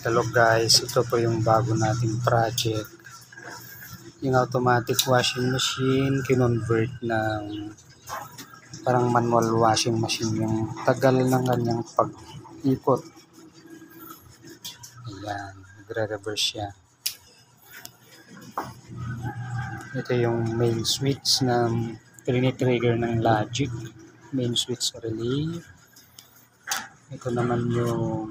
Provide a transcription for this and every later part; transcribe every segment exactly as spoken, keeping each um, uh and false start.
Hello guys, ito po yung bago nating project. Yung automatic washing machine, kinonvert ng parang manual washing machine. Yung tagal ng kanyang pag-ikot. Ayan, nagre-reverse siya. Ito yung main switch na trigger ng logic. Main switch relay. Ito naman yung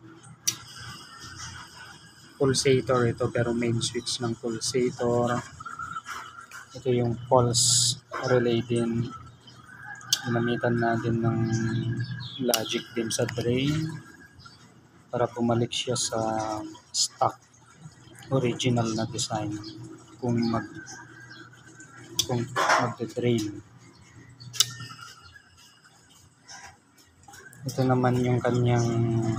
pulsator, ito pero main switch ng pulsator. Ito yung pulse relay din, ginamitan natin ng logic din sa drain para bumalik siya sa stock original na design kung mag kung magde-drain. Ito naman yung kanyang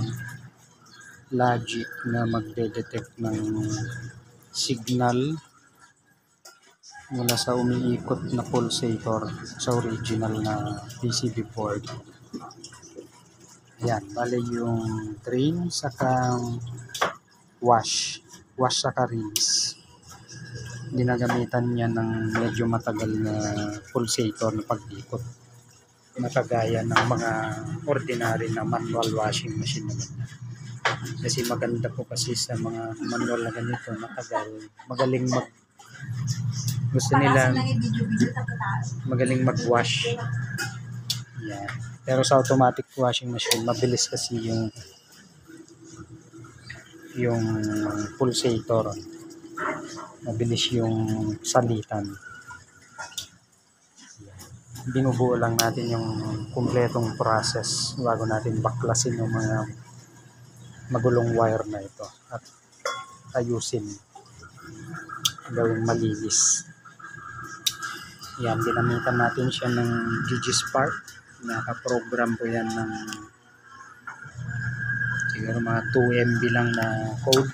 logic na magde-detect ng signal mula sa umiikot na pulsator sa original na P C B board. Ayan, bali yung drain saka wash, wash saka rinse. Ginagamitan niya ng medyo matagal na pulsator na pag-ikot. Nakagaya ng mga ordinary na manual washing machine naman. Kasi maganda po kasi sa mga manual na ganito, matagal, magaling mag gusto nila magaling mag-wash. Yeah. Pero sa automatic washing machine, mabilis kasi yung yung pulsator. Mabilis yung salitan. Binubuo lang natin yung kumpletong process bago natin baklasin yung mga magulong wire na ito at ayusin, gawing malinis. Yan, ginamitan natin siya ng Digispark. Naka-program po yan ng siguro mga two M B lang na code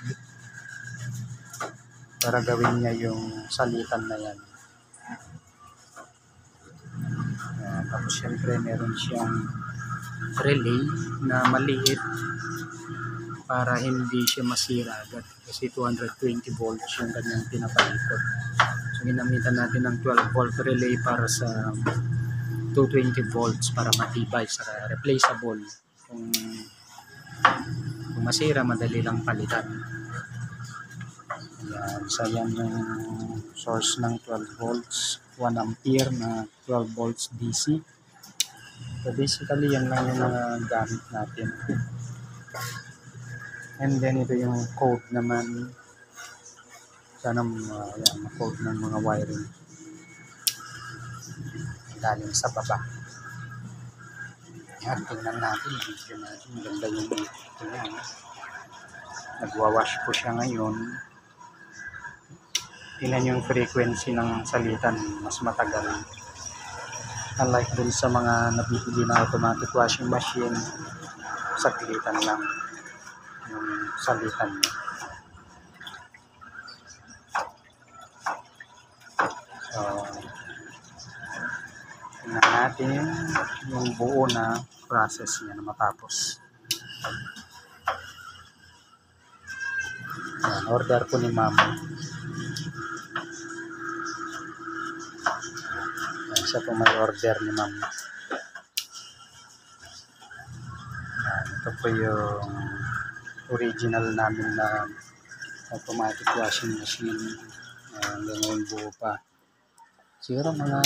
para gawin niya yung salitan na yan. Yan, tapos syempre meron siyang relay na maliit para hindi siya masira agad kasi two hundred twenty volts yung kanyang pinapaikot. So ginamitan natin ng twelve volt relay para sa two hundred twenty volts para matibay, sa replaceable. Kung, kung masira, madali lang palitan. Ayan, so yan yung source ng twelve volts, one ampere na twelve volts D C. So basically yan lang yung mga gamit natin. And then ito yung code naman. Sana uh, yan, code ng mga wiring galing sa baba. Yan, tingnan natin yung video natin. Maganda yung ito yan. Nagwawash po siya ngayon. Tingnan yung frequency ng salitan, mas matagal. Unlike dun sa mga nabibili na automatic washing machine, saglitan lang yung salitan niya. So, tingnan natin yung buo na process niya na matapos. Ayan, order po ni mama. Ayan, siya po may order ni mama. Ayan, ito po yung original namin na automatic washing machine. Hanggang ngayon buo pa. Siguro mga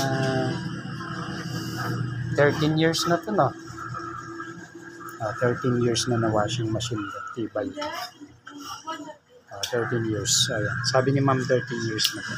thirteen years na to, no? Uh, thirteen years na na washing machine. Tibay. Uh, thirteen years. Ayan. Sabi ni ma'am thirteen years na to.